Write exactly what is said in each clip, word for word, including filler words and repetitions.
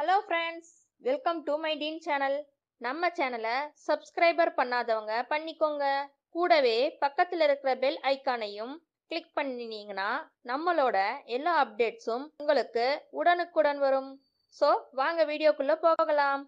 Hello friends, welcome to my Dean channel. நம்ம சேனலை subscriber பண்ணாதவங்க பண்ணிக்கோங்க. கூடவே பக்கத்தில் இருக்கிற பெல் ஐக்கானையும் கிளிக் பண்ணினீங்கன்னா நம்மளோட எல்லா அப்டேட்ஸும் உங்களுக்கு உடனுக்குடன் வரும். ஸோ வாங்க வீடியோக்குள்ள போகலாம்.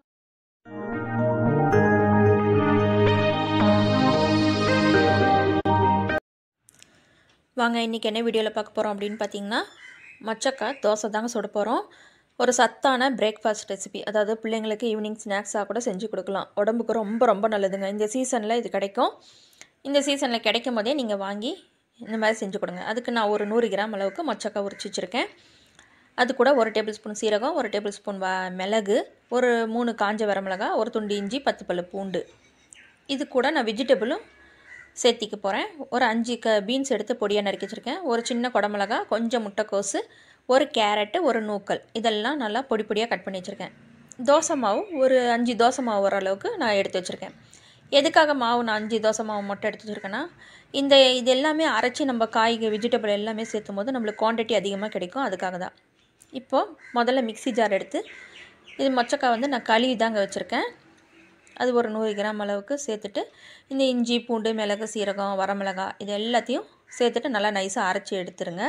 வாங்க இன்றைக்கி என்ன வீடியோவில் பார்க்க போகிறோம் அப்படின்னு பார்த்தீங்கன்னா மொச்சக்காய் தோசை தாங்க சுட போகிறோம். ஒரு சத்தான பிரேக்ஃபாஸ்ட் ரெசிபி, அதாவது பிள்ளைங்களுக்கு ஈவினிங் ஸ்நாக்ஸாக கூட செஞ்சு கொடுக்கலாம். உடம்புக்கு ரொம்ப ரொம்ப நல்லதுங்க. இந்த சீசனில் இது கிடைக்கும். இந்த சீசனில் கிடைக்கும் போதே நீங்கள் வாங்கி இந்த மாதிரி செஞ்சு கொடுங்க. அதுக்கு நான் ஒரு நூறு கிராம் அளவுக்கு மொச்சக்காய் உரிச்சு வச்சுருக்கேன். அது கூட ஒரு டேபிள் ஸ்பூன் சீரகம், ஒரு டேபிள் ஸ்பூன் வ மிளகு, ஒரு மூணு காஞ்ச வரமிளகாய், ஒரு துண்டு இஞ்சி, பத்து பல்லு பூண்டு. இது கூட நான் வெஜிடபிளும் சேர்த்திக்க போகிறேன். ஒரு அஞ்சு க பீன்ஸ் எடுத்து பொடியாக நறுக்கி வச்சுருக்கேன். ஒரு சின்ன குடமிளகா, கொஞ்சம் முட்டைக்கோசு, ஒரு கேரட்டு, ஒரு நூக்கல், இதெல்லாம் நல்லா பொடி பொடியாக கட் பண்ணி வச்சுருக்கேன். தோசை மாவு ஒரு அஞ்சு தோசை மாவு வர அளவுக்கு நான் எடுத்து வச்சுருக்கேன். எதுக்காக மாவு நான் அஞ்சு தோசை மாவு மட்டும் எடுத்து வச்சுருக்கேன்னா, இந்த இது எல்லாமே அரைச்சி நம்ம காய்கறி வெஜிடபிள் எல்லாமே சேர்த்தும் போது நம்மளுக்கு குவான்டிட்டி அதிகமாக கிடைக்கும். அதுக்காக தான். இப்போது முதல்ல மிக்ஸி ஜார் எடுத்து, இது மொச்சக்காய் வந்து நான் கழுவி தாங்க வச்சுருக்கேன். அது ஒரு நூறு கிராம் அளவுக்கு சேர்த்துட்டு, இந்த இஞ்சி, பூண்டு, மிளகு, சீரகம், வரமிளகாய் இது எல்லாத்தையும் சேர்த்துட்டு நல்லா நைஸாக அரைச்சி எடுத்துருங்க.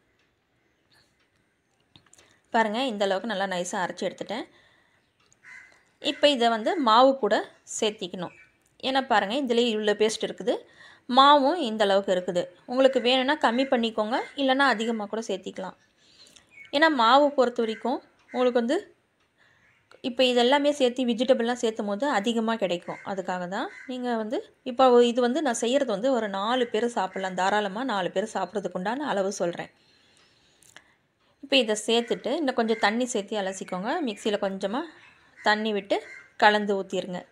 பாருங்கள், இந்த அளவுக்கு நல்லா நைஸாக அரைச்சி எடுத்துட்டேன். இப்போ இதை வந்து மாவு கூட சேர்த்திக்கணும். ஏன்னா பாருங்கள், இதுலேயே இவ்வளோ பேஸ்ட் இருக்குது, மாவும் இந்த அளவுக்கு இருக்குது. உங்களுக்கு வேணும்னா கம்மி பண்ணிக்கோங்க, இல்லைனா அதிகமாக கூட சேர்த்திக்கலாம். ஏன்னா மாவு பொறுத்த வரைக்கும் உங்களுக்கு வந்து இப்போ இதெல்லாமே சேர்த்து வெஜிடபிள்லாம் சேர்த்தும் போது அதிகமாக கிடைக்கும். அதுக்காக தான் நீங்கள் வந்து இப்போ இது வந்து நான் செய்கிறது வந்து ஒரு நாலு பேர் சாப்பிட்லாம், தாராளமாக நாலு பேர் சாப்பிட்றதுக்கு உண்டான அளவு சொல்கிறேன். இப்போ இதை சேர்த்துட்டு இன்னும் கொஞ்சம் தண்ணி சேர்த்து அலசிக்கோங்க. மிக்சியில் கொஞ்சமாக தண்ணி விட்டு கலந்து ஊற்றிடுங்க.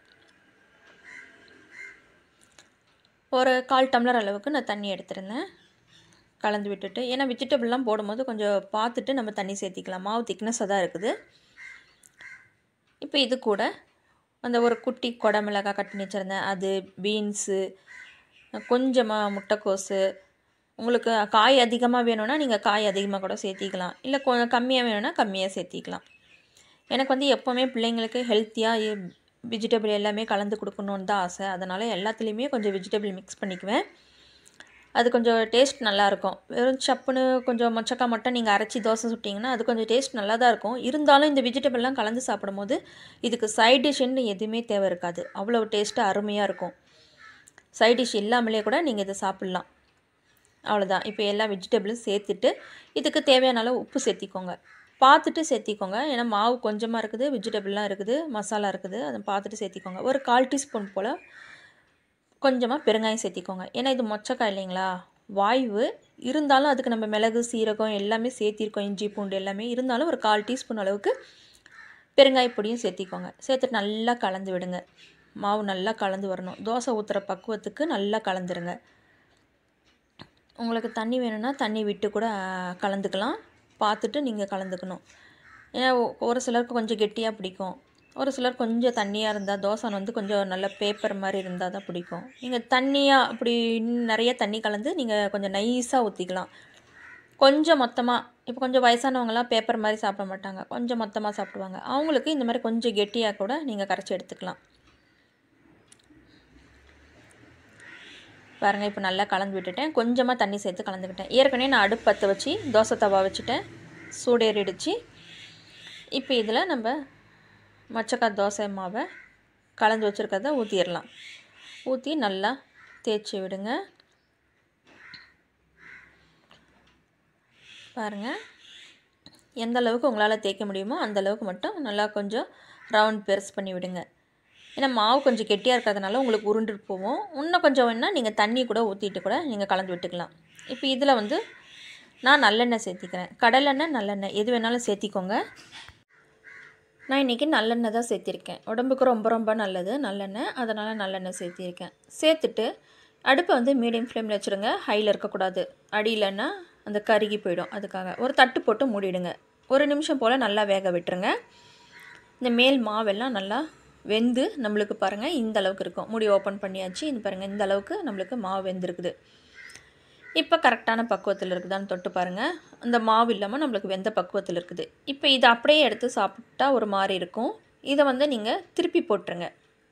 ஒரு கால் டம்ளர் அளவுக்கு நான் தண்ணி எடுத்துருந்தேன். கலந்து விட்டுட்டு, ஏன்னா வெஜிடபிள்லாம் போடும்போது கொஞ்சம் பார்த்துட்டு நம்ம தண்ணி சேர்த்திக்கலாம். மாவு திக்னஸாக தான் இருக்குது. இப்போ இது கூட அந்த ஒரு குட்டி குடமிளகாய் கட் பண்ணி வச்சுருந்தேன், அது, பீன்ஸு, கொஞ்சமாக முட்டைக்கோசு. உங்களுக்கு காய் அதிகமாக வேணும்னா நீங்கள் காய் அதிகமாக கூட சேர்த்திக்கலாம், இல்லை கொஞ்சம் கம்மியாக வேணும்னா கம்மியாக சேர்த்திக்கலாம். எனக்கு வந்து எப்போவுமே பிள்ளைங்களுக்கு ஹெல்த்தியாக வெஜிடபிள் எல்லாமே கலந்து கொடுக்கணுன்னு தான் ஆசை. அதனால் எல்லாத்துலேயுமே கொஞ்சம் வெஜிடபிள் மிக்ஸ் பண்ணிக்குவேன். அது கொஞ்சம் டேஸ்ட் நல்லாயிருக்கும். வெறும் சப்புன்னு கொஞ்சம் மொச்சக்காய் மட்டும் நீங்கள் அரைச்சி தோசை சுட்டிங்கன்னா அது கொஞ்சம் டேஸ்ட் நல்லா தான் இருக்கும். இருந்தாலும் இந்த வெஜிடபிள்லாம் கலந்து சாப்பிடும்போது இதுக்கு சைட் டிஷ்ஷுன்னு எதுவுமே தேவை இருக்காது. அவ்வளோ டேஸ்ட்டாக அருமையாக இருக்கும். சைட் டிஷ் இல்லாமலே கூட நீங்கள் இதை சாப்பிட்லாம். அவ்வளோதான். இப்போ எல்லா வெஜிடபிளும் சேர்த்துட்டு இதுக்கு தேவையான அளவு உப்பு சேர்த்திக்கோங்க. பார்த்துட்டு சேர்த்திக்கோங்க. ஏன்னா மாவு கொஞ்சமாக இருக்குது, வெஜிடபிள்லாம் இருக்குது, மசாலா இருக்குது, அதை பார்த்துட்டு சேர்த்திக்கோங்க. ஒரு கால் டீஸ்பூன் போல் கொஞ்சமாக பெருங்காயம் சேர்த்திக்கோங்க. ஏன்னா இது மொச்சக்காய் இல்லைங்களா, வாய்வு இருந்தாலும் அதுக்கு நம்ம மிளகு, சீரகம் எல்லாமே சேர்த்திருக்கோம், இஞ்சி, பூண்டு எல்லாமே இருந்தாலும் ஒரு கால் டீஸ்பூன் அளவுக்கு பெருங்காய பொடியும் சேர்த்திக்கோங்க. சேர்த்துட்டு நல்லா கலந்து விடுங்க. மாவு நல்லா கலந்து வரணும். தோசை ஊற்றுற பக்குவத்துக்கு நல்லா கலந்துருங்க. உங்களுக்கு தண்ணி வேணும்னா தண்ணி விட்டு கூட கலந்துக்கலாம். பார்த்துட்டு நீங்கள் கலந்துக்கணும். ஏன்னா ஒரு சிலருக்கு கொஞ்சம் கெட்டியாக பிடிக்கும், ஒரு சிலர் கொஞ்சம் தண்ணியாக இருந்தால், தோசை வந்து கொஞ்சம் நல்ல பேப்பர் மாதிரி இருந்தால் தான் பிடிக்கும். நீங்கள் தண்ணியாக அப்படி நிறைய தண்ணி கலந்து நீங்கள் கொஞ்சம் நைஸாக ஊற்றிக்கலாம். கொஞ்சம் மொத்தமாக, இப்போ கொஞ்சம் வயசானவங்களாம் பேப்பர் மாதிரி சாப்பிட மாட்டாங்க, கொஞ்சம் மொத்தமாக சாப்பிடுவாங்க. அவங்களுக்கு இந்த மாதிரி கொஞ்சம் கெட்டியாக கூட நீங்கள் கரைச்சி எடுத்துக்கலாம். பாருங்கள், இப்போ நல்லா கலந்து விட்டுட்டேன். கொஞ்சமாக தண்ணி சேர்த்து கலந்துக்கிட்டேன். ஏற்கனவே நான் அடுப்பு பற்ற வச்சு தோசை தவா வச்சுட்டேன், சூடேறிடுச்சு. இப்போ இதில் நம்ம மொச்சக்காய் தோசை மாவை கலந்து வச்சுருக்கிறத ஊற்றிடலாம். ஊற்றி நல்லா தேய்ச்சி விடுங்க. பாருங்கள், எந்த அளவுக்கு உங்களால் தேய்க்க முடியுமோ அந்த அளவுக்கு மட்டும் நல்லா கொஞ்சம் ரவுண்ட் பெருசு பண்ணி விடுங்க. ஏன்னா மாவு கொஞ்சம் கெட்டியாக இருக்கிறதுனால உங்களுக்கு உருண்டுட்டு போவோம். இன்னும் கொஞ்சம் வேணால் நீங்கள் தண்ணி கூட ஊற்றிட்டு கூட நீங்கள் கலந்து விட்டுக்கலாம். இப்போ இதில் வந்து நான் நல்லெண்ணெய் சேர்த்திக்கிறேன். கடலெண்ணெய், நல்லெண்ணெய் எது வேணாலும் சேர்த்திக்கோங்க. நான் இன்றைக்கி நல்லெண்ணெய் தான் சேர்த்திருக்கேன். உடம்புக்கு ரொம்ப ரொம்ப நல்லது நல்லெண்ணெய், அதனால் நல்லெண்ணெய் சேர்த்திருக்கேன். சேர்த்துட்டு அடுப்பை வந்து மீடியம் ஃப்ளேமில் வச்சுருங்க. ஹையில் இருக்கக்கூடாது, அடியிலன்னா அந்த கருகி போயிடும். அதுக்காக ஒரு தட்டு போட்டு மூடிடுங்க. ஒரு நிமிஷம் போல் நல்லா வேக விட்டுருங்க. இந்த மேல் மாவெல்லாம் நல்லா வெந்து நம்மளுக்கு பாருங்கள் இந்த அளவுக்கு இருக்கும். மூடி ஓப்பன் பண்ணியாச்சு. இது பாருங்கள், இந்த அளவுக்கு நம்மளுக்கு மாவு வெந்திருக்குது. இப்போ கரெக்டான பக்குவத்தில் இருக்குதான்னு தொட்டு பாருங்கள். அந்த மாவு இல்லாமல் நம்மளுக்கு வெந்த பக்குவத்தில் இருக்குது. இப்போ இதை அப்படியே எடுத்து சாப்பிட்டா ஒரு மாதிரி இருக்கும். இதை வந்து நீங்கள் திருப்பி போட்டுருங்க.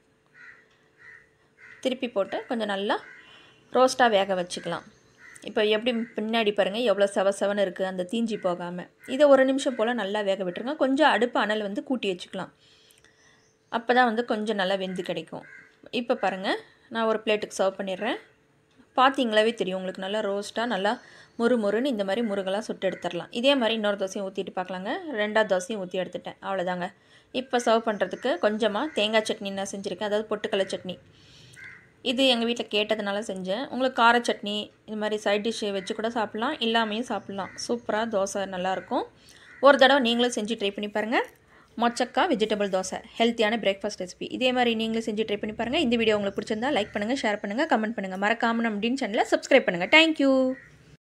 திருப்பி போட்டு கொஞ்சம் நல்லா ரோஸ்ட்டாக வேக வச்சுக்கலாம். இப்போ எப்படி பின்னாடி பாருங்கள் எவ்வளோ செவ செவன்னு இருக்குது, அந்த தீஞ்சி போகாமல். இதை ஒரு நிமிஷம் போல் நல்லா வேக விட்டுருங்க. கொஞ்சம் அடுப்பு அனல் வந்து கூட்டி வச்சுக்கலாம். அப்போ தான் வந்து கொஞ்சம் நல்லா வெந்து கிடைக்கும். இப்போ பாருங்கள், நான் ஒரு பிளேட்டுக்கு சர்வ் பண்ணிடுறேன். பார்த்தீங்களாவே தெரியும் உங்களுக்கு, நல்லா ரோஸ்ட்டாக நல்லா முறு முறுன்னு இந்த மாதிரி முருகலாக சுட்டு எடுத்துடலாம். இதே மாதிரி இன்னொரு தோசையும் ஊற்றிட்டு பார்க்கலாங்க. ரெண்டாவது தோசையும் ஊற்றி எடுத்துட்டேன். அவ்வளோதாங்க. இப்போ சர்வ் பண்ணுறதுக்கு கொஞ்சமாக தேங்காய் சட்னி நான் செஞ்சுருக்கேன், அதாவது பொட்டுக்கடலை சட்னி. இது எங்கள் வீட்டில் கேட்டதுனால செஞ்சேன். உங்களுக்கு கார சட்னி இது மாதிரி சைட் டிஷ்ஷை வச்சு கூட சாப்பிட்லாம், இல்லாமையும் சாப்பிட்லாம். சூப்பராக தோசை நல்லாயிருக்கும். ஒரு தடவை நீங்களும் செஞ்சு ட்ரை பண்ணி பாருங்கள். மொச்சக்கா வெஜிடபிள் தோசை ஹெல்த்தியான பிரேக்ஃபாஸ்ட் ரெசிபி. இதே மாதிரி நீங்களும் செஞ்சு ட்ரை பண்ணி பாருங்கள். இந்த வீடியோ உங்களுக்கு பிடிச்சிருந்தா லைக் பண்ணுங்கள், ஷேர் பண்ணுங்கள், கமெண்ட் பண்ணுங்கள். மறக்காமல் நம்ம டின் சேனலை சப்ஸ்கிரைப் பண்ணுங்கள். தேங்க்யூ.